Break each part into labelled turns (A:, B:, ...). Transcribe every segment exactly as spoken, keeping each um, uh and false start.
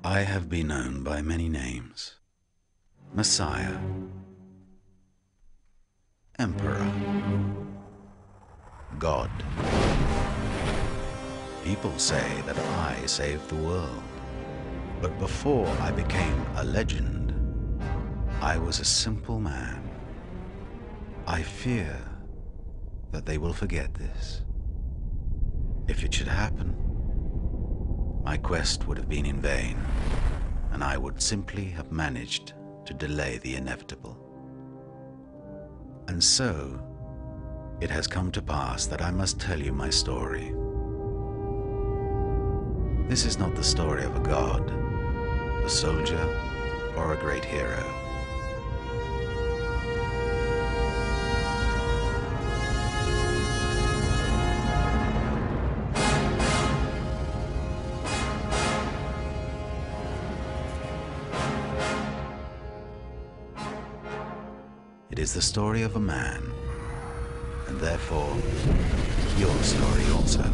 A: I have been known by many names. Messiah, Emperor, God. People say that I saved the world, but before I became a legend, I was a simple man. I fear that they will forget this. If it should happen, my quest would have been in vain, and I would simply have managed to delay the inevitable. And so, it has come to pass that I must tell you my story. This is not the story of a god, a soldier, or a great hero. It is the story of a man, and therefore, your story also.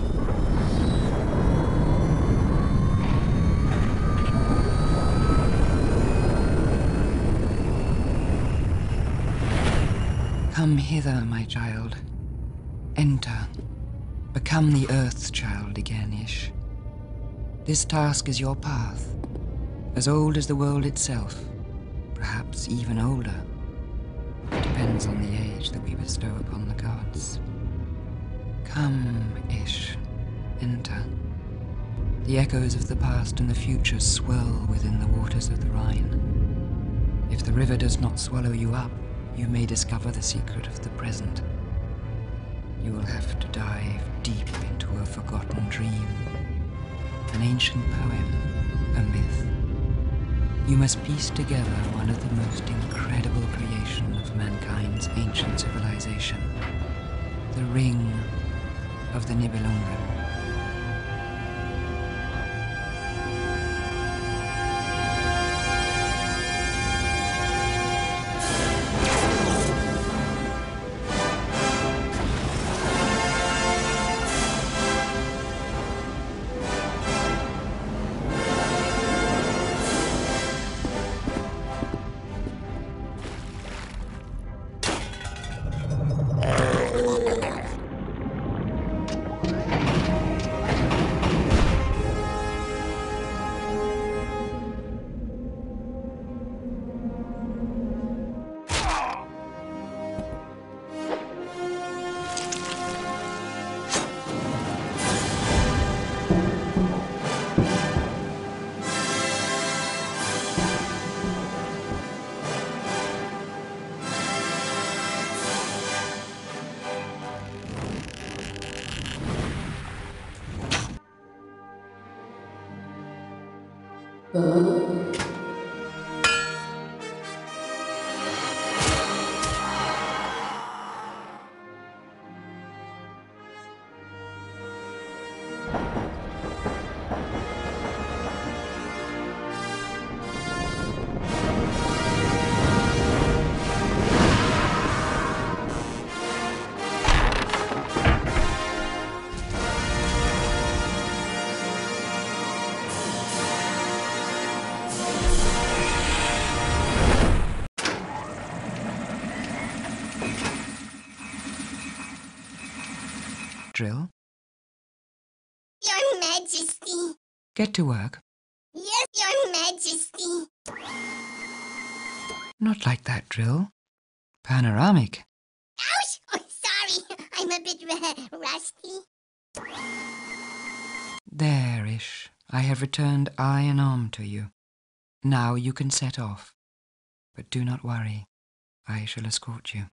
B: Come hither, my child. Enter. Become the Earth's child again, Ish. This task is your path, as old as the world itself, perhaps even older. It depends on the age that we bestow upon the gods. Come, Ish. Enter. The echoes of the past and the future swirl within the waters of the Rhine. If the river does not swallow you up, you may discover the secret of the present. You will have to dive deep into a forgotten dream, an ancient poem, a myth. You must piece together one of the most incredible creations of mankind's ancient civilization, the ring of the Nibelungen. Drill?
C: Your Majesty.
B: Get to work.
C: Yes, Your Majesty.
B: Not like that, Drill. Panoramic.
C: Ouch! Oh, sorry. I'm a bit uh, rusty.
B: There-ish. I have returned eye and arm to you. Now you can set off. But do not worry. I shall escort you.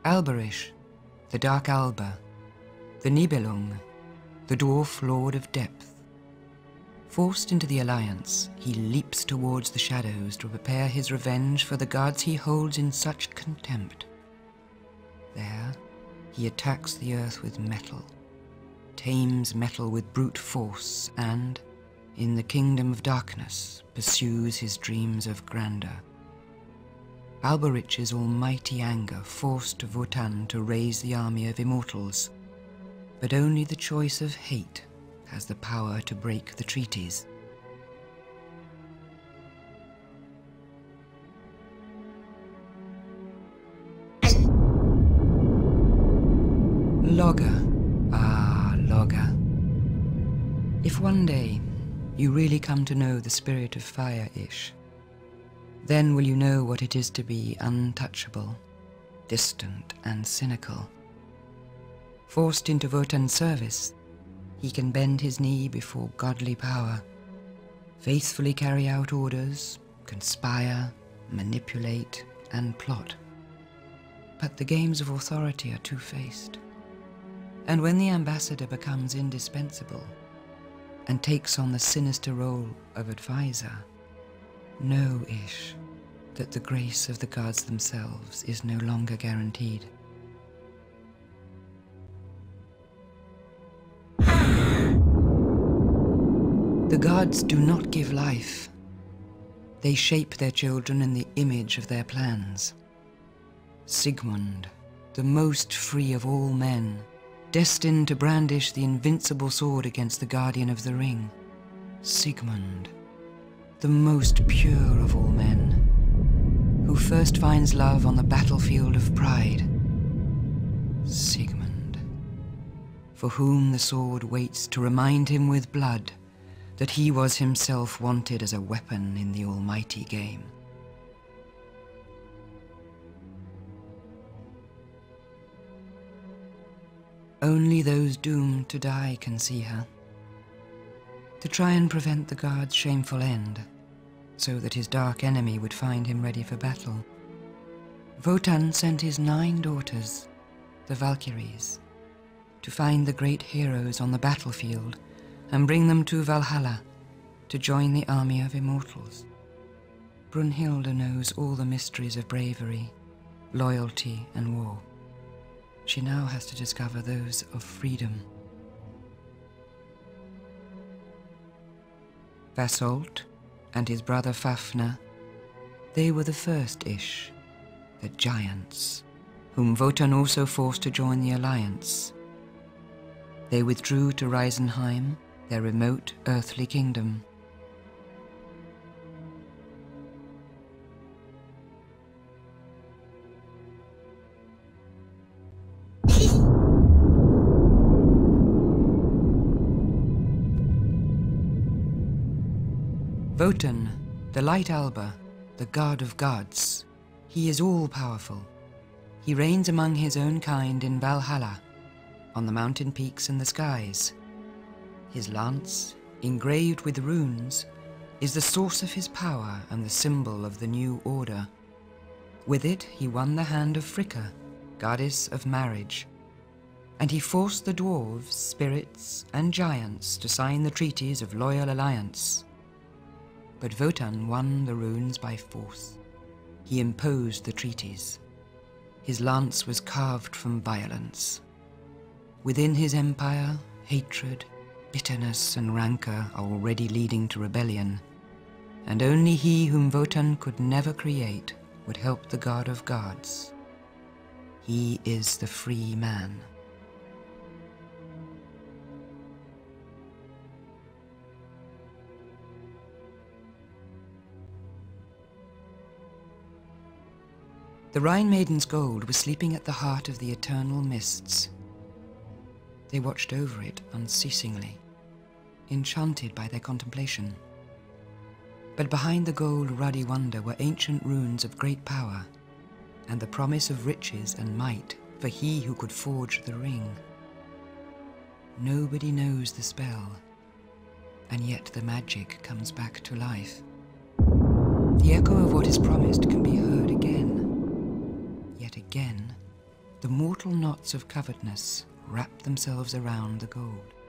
B: Alberish, the Dark Alba, the Nibelung, the Dwarf Lord of Depth. Forced into the alliance, he leaps towards the shadows to prepare his revenge for the gods he holds in such contempt. There, he attacks the earth with metal, tames metal with brute force, and, in the kingdom of darkness, pursues his dreams of grandeur. Alberich's almighty anger forced Wotan to raise the army of immortals, but only the choice of hate has the power to break the treaties. Logger, ah, Logger. If one day you really come to know the spirit of fire-ish, then will you know what it is to be untouchable, distant and cynical. Forced into Wotan's service, he can bend his knee before godly power, faithfully carry out orders, conspire, manipulate, and plot. But the games of authority are two-faced. And when the ambassador becomes indispensable and takes on the sinister role of advisor, know, Ish, that the grace of the gods themselves is no longer guaranteed. The gods do not give life. They shape their children in the image of their plans. Sigmund, the most free of all men, destined to brandish the invincible sword against the guardian of the ring. Sigmund, the most pure of all men, who first finds love on the battlefield of pride. Sigmund, for whom the sword waits to remind him with blood that he was himself wanted as a weapon in the almighty game. Only those doomed to die can see her. To try and prevent the god's shameful end, so that his dark enemy would find him ready for battle, Wotan sent his nine daughters, the Valkyries, to find the great heroes on the battlefield and bring them to Valhalla to join the army of immortals. Brunhilde knows all the mysteries of bravery, loyalty, and war. She now has to discover those of freedom. Vasolt and his brother Fafnir, they were the first Ish, the giants, whom Wotan also forced to join the alliance. They withdrew to Reisenheim, their remote earthly kingdom. Wotan, the Light Alba, the god of gods, he is all-powerful. He reigns among his own kind in Valhalla, on the mountain peaks and the skies. His lance, engraved with runes, is the source of his power and the symbol of the new order. With it he won the hand of Fricka, goddess of marriage, and he forced the dwarves, spirits, and giants to sign the treaties of loyal alliance. But Wotan won the runes by force. He imposed the treaties. His lance was carved from violence. Within his empire, hatred, bitterness, and rancor are already leading to rebellion, and only he whom Wotan could never create would help the god of gods. He is the free man. The Rhine Maiden's gold was sleeping at the heart of the eternal mists. They watched over it unceasingly, enchanted by their contemplation. But behind the gold ruddy wonder were ancient runes of great power, and the promise of riches and might for he who could forge the ring. Nobody knows the spell, and yet the magic comes back to life. The echo of what is promised can be heard again, yet again, The mortal knots of covetousness wrap themselves around the gold.